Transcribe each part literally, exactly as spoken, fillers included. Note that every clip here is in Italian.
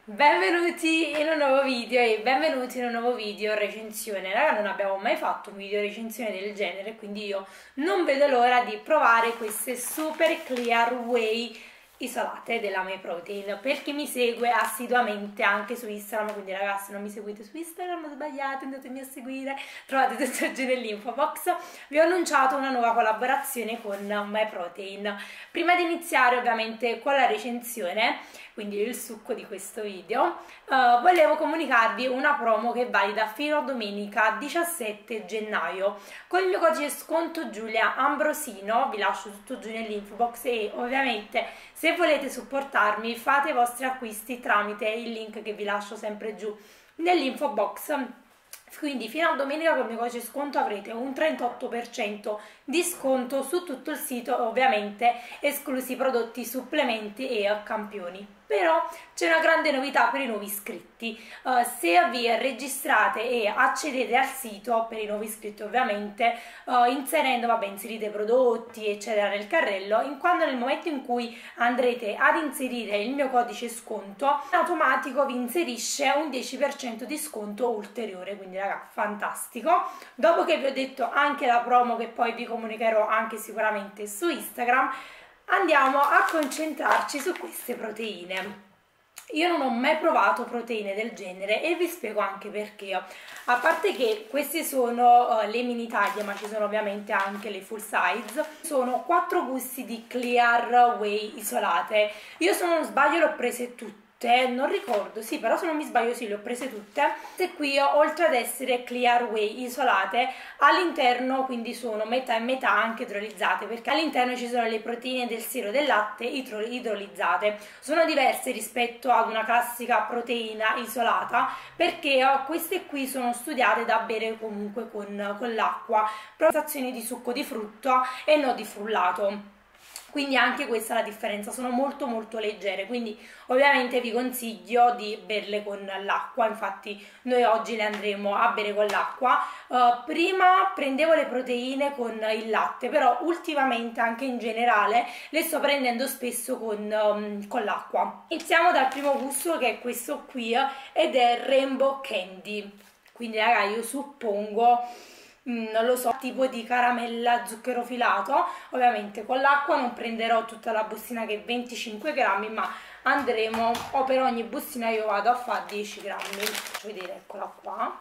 Benvenuti in un nuovo video e benvenuti in un nuovo video recensione. Raga, non abbiamo mai fatto un video recensione del genere, quindi io non vedo l'ora di provare queste super clear whey isolate della MyProtein. Per chi mi segue assiduamente anche su Instagram, quindi ragazzi, se non mi seguite su Instagram sbagliate, andatemi a seguire, trovate tutto giù nell'info box. Vi ho annunciato una nuova collaborazione con MyProtein. Prima di iniziare ovviamente con la recensione, quindi il succo di questo video, uh, volevo comunicarvi una promo che è valida fino a domenica diciassette gennaio. Con il mio codice sconto Giulia Ambrosino, vi lascio tutto giù nell'info box, e ovviamente se volete supportarmi fate i vostri acquisti tramite il link che vi lascio sempre giù nell'info box. Quindi fino a domenica con il mio codice sconto avrete un trentotto per cento di sconto su tutto il sito, ovviamente esclusi prodotti, supplementi e campioni. Però c'è una grande novità per i nuovi iscritti. Uh, se vi registrate e accedete al sito, per i nuovi iscritti ovviamente, uh, inserendo, vabbè, inserite prodotti eccetera nel carrello, in quando nel momento in cui andrete ad inserire il mio codice sconto, in automatico vi inserisce un dieci per cento di sconto ulteriore, quindi raga, fantastico. Dopo che vi ho detto anche la promo, che poi vi comunicherò anche sicuramente su Instagram, andiamo a concentrarci su queste proteine. Io non ho mai provato proteine del genere e vi spiego anche perché. A parte che queste sono uh, le mini taglie, ma ci sono ovviamente anche le full size. Sono quattro gusti di clear whey isolate. Io, se non sbaglio, le ho prese tutte. Non ricordo, sì, però se non mi sbaglio sì, le ho prese tutte. E qui, oltre ad essere clear whey isolate, all'interno quindi sono metà e metà anche idrolizzate, perché all'interno ci sono le proteine del siero del latte idrolizzate. Sono diverse rispetto ad una classica proteina isolata, perché oh, queste qui sono studiate da bere comunque con, con l'acqua, prestazioni di succo di frutta e non di frullato. Quindi anche questa è la differenza, sono molto molto leggere, quindi ovviamente vi consiglio di berle con l'acqua. Infatti noi oggi le andremo a bere con l'acqua. Uh, prima prendevo le proteine con il latte, però ultimamente anche in generale le sto prendendo spesso con, um, con l'acqua. Iniziamo dal primo gusto, che è questo qui, ed è Rainbow Candy. Quindi raga, io suppongo, non lo so, tipo di caramella zucchero filato. Ovviamente con l'acqua non prenderò tutta la bustina che è venticinque grammi, ma andremo, o per ogni bustina io vado a fare dieci grammi. Faccio vedere, eccola qua.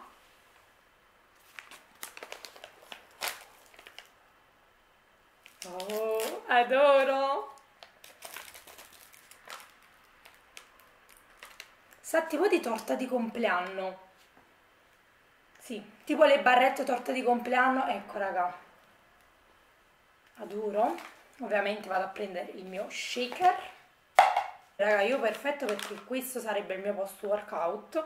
Oh, adoro! Sa tipo di torta di compleanno. Sì, tipo le barrette torta di compleanno, ecco raga, adoro. Ovviamente vado a prendere il mio shaker. Raga, io perfetto, perché questo sarebbe il mio post workout.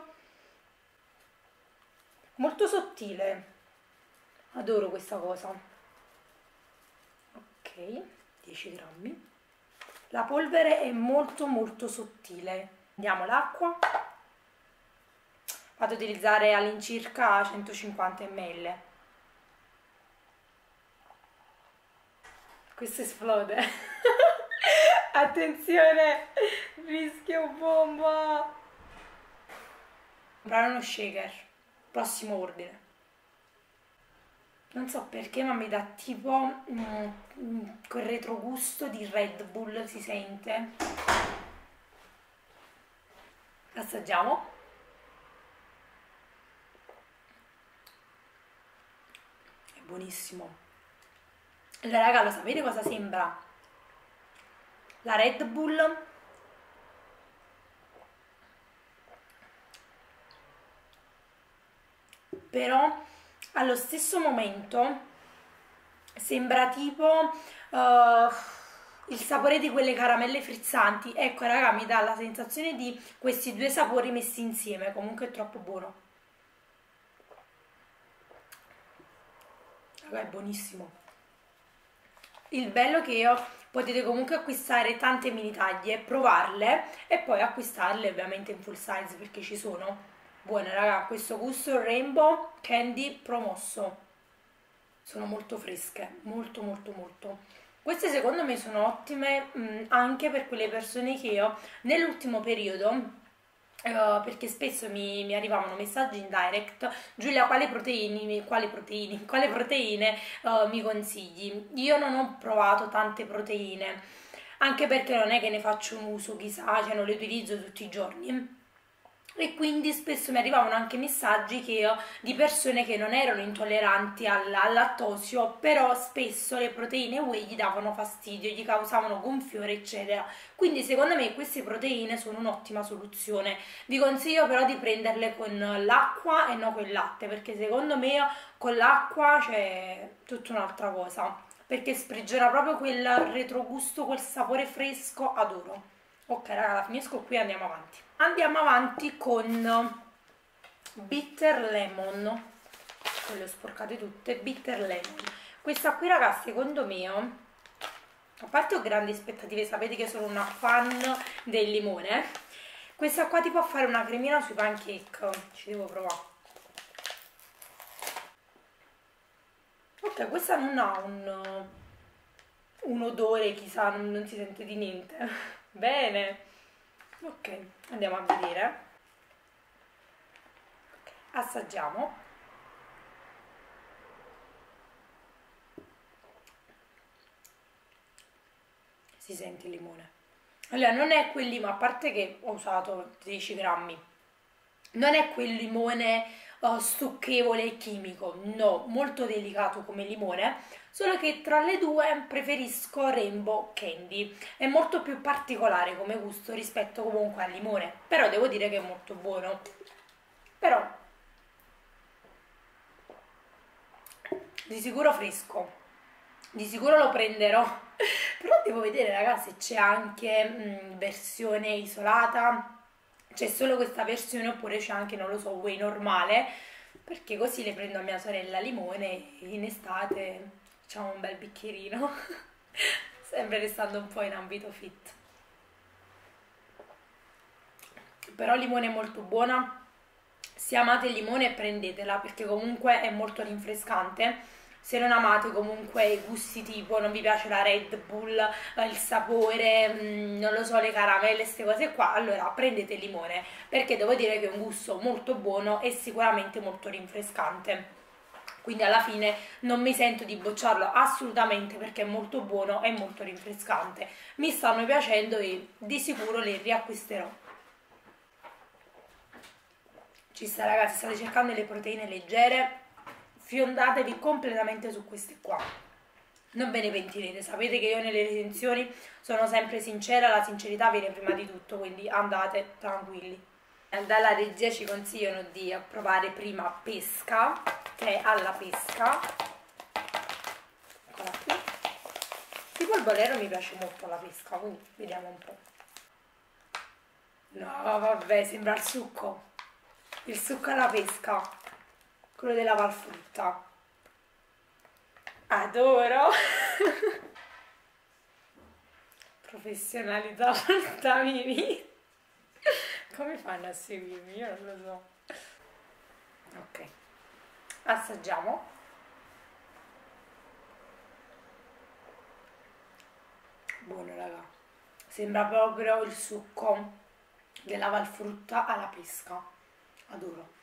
Molto sottile, adoro questa cosa. Ok, dieci grammi. La polvere è molto molto sottile. Andiamo l'acqua. Vado ad utilizzare all'incirca centocinquanta millilitri. Questo esplode. Attenzione, rischio bomba. Comprare uno shaker, prossimo ordine. Non so perché, ma mi dà tipo mm, quel retrogusto di Red Bull, si sente. Assaggiamo. Buonissimo. Allora raga, lo sapete cosa sembra? La Red Bull però allo stesso momento sembra tipo uh, il sapore di quelle caramelle frizzanti. Ecco raga, mi dà la sensazione di questi due sapori messi insieme. Comunque è troppo buono. È buonissimo. Il bello è che io potete comunque acquistare tante mini taglie, provarle e poi acquistarle ovviamente in full size, perché ci sono. Buone raga, questo gusto Rainbow Candy promosso, sono molto fresche, molto molto molto. Queste secondo me sono ottime mh, anche per quelle persone che io nell'ultimo periodo Uh, perché spesso mi, mi arrivavano messaggi in direct: Giulia, quale proteine, quale proteine, quale proteine uh, mi consigli? Io non ho provato tante proteine, anche perché non è che ne faccio un uso chissà, cioè non le utilizzo tutti i giorni. E quindi spesso mi arrivavano anche messaggi che io, di persone che non erano intolleranti al, al lattosio, però spesso le proteine whey gli davano fastidio, gli causavano gonfiore, eccetera. Quindi secondo me queste proteine sono un'ottima soluzione. Vi consiglio però di prenderle con l'acqua e non con il latte, perché secondo me con l'acqua c'è tutta un'altra cosa, perché sprigiona proprio quel retrogusto, quel sapore fresco, adoro. Ok raga, la finisco qui e andiamo avanti. Andiamo avanti con Bitter Lemon. Poi le ho sporcate tutte. Bitter Lemon. Questa qui raga, secondo me, a parte ho grandi aspettative, sapete che sono una fan del limone. Questa qua ti può fare una cremina sui pancake. Ci devo provare. Ok, questa non ha un, un odore, chissà, non, non si sente di niente. Bene. Ok, andiamo a vedere. Okay, assaggiamo. Si sente il limone. Allora, non è quel limone, a parte che ho usato dieci grammi, non è quel limone uh, stucchevole e chimico, no, molto delicato come limone, solo che tra le due preferisco Rainbow Candy, è molto più particolare come gusto rispetto comunque al limone, però devo dire che è molto buono. Però di sicuro fresco, di sicuro lo prenderò. Però devo vedere ragazzi se c'è anche mh, versione isolata, c'è solo questa versione oppure c'è anche, non lo so, whey normale, perché così le prendo a mia sorella limone e in estate facciamo un bel bicchierino, sempre restando un po' in ambito fit. Però limone è molto buona, se amate il limone prendetela perché comunque è molto rinfrescante. Se non amate comunque i gusti tipo, non vi piace la Red Bull, eh, il sapore, mh, non lo so, le caramelle, queste cose qua, allora prendete il limone, perché devo dire che è un gusto molto buono e sicuramente molto rinfrescante. Quindi alla fine non mi sento di bocciarlo assolutamente perché è molto buono e molto rinfrescante. Mi stanno piacendo e di sicuro le riacquisterò. Ci sta ragazzi, state cercando le proteine leggere, fiondatevi completamente su queste qua, non ve ne pentirete, sapete che io nelle recensioni sono sempre sincera, la sincerità viene prima di tutto, quindi andate tranquilli. Dalla regia ci consigliano di provare prima pesca, tè alla pesca, eccola qui, tipo il bolero mi piace molto la pesca, quindi vediamo un po'. No vabbè, sembra il succo, il succo alla pesca, quello della Valfrutta. Adoro! Professionalità, portami. Come fanno a seguirmi? Io non lo so. Ok, assaggiamo. Buono raga, sembra proprio il succo della Valfrutta alla pesca. Adoro.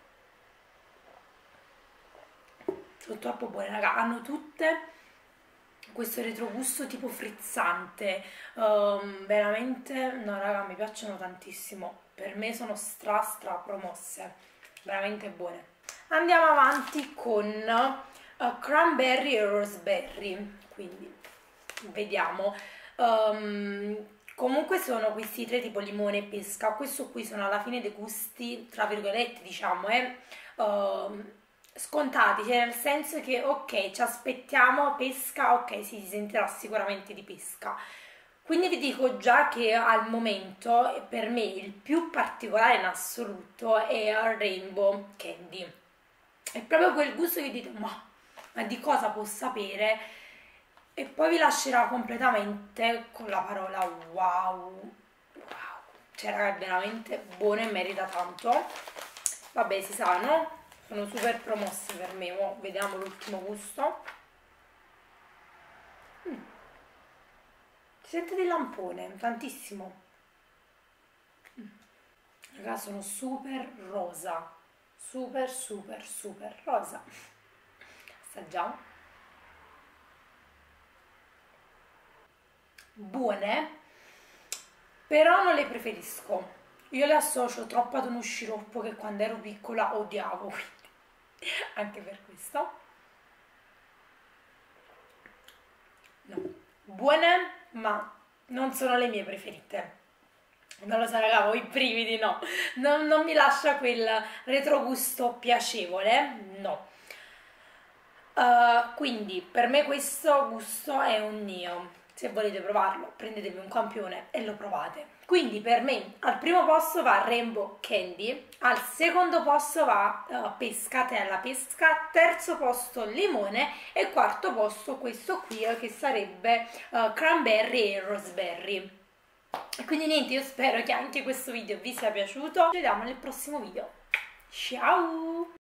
Sono troppo buone raga, hanno tutte questo retrogusto tipo frizzante, um, veramente, no raga, mi piacciono tantissimo, per me sono stra stra promosse, veramente buone. Andiamo avanti con uh, cranberry e roseberry, quindi vediamo. Um, comunque sono questi tre tipo limone e pesca, questo qui sono alla fine dei gusti, tra virgolette diciamo, eh, um, scontati, cioè nel senso che ok, ci aspettiamo pesca, ok, sì, si sentirà sicuramente di pesca. Quindi vi dico già che al momento per me il più particolare in assoluto è il Rainbow Candy. È proprio quel gusto che dite, ma, ma di cosa può sapere? E poi vi lascerà completamente con la parola wow. Wow. Cioè raga, è veramente buono e merita tanto. Vabbè, si sa, no? Sono super promossi per me. Oh, vediamo l'ultimo gusto. Mm. Si sente del lampone, tantissimo. Mm. Raga, sono super rosa, super super super rosa. Assaggiamo. Buone, però non le preferisco. Io le associo troppo ad uno sciroppo che quando ero piccola odiavo, quindi anche per questo. No, buone, ma non sono le mie preferite. Non lo so, raga, voi i brividi no, non, non mi lascia quel retrogusto piacevole, no. Uh, quindi per me questo gusto è un neo. Se volete provarlo, prendetevi un campione e lo provate. Quindi per me al primo posto va Rainbow Candy, al secondo posto va uh, Pescatella Pesca, terzo posto Limone e quarto posto questo qui eh, che sarebbe uh, Cranberry e Roseberry. E quindi niente, io spero che anche questo video vi sia piaciuto. Ci vediamo nel prossimo video. Ciao!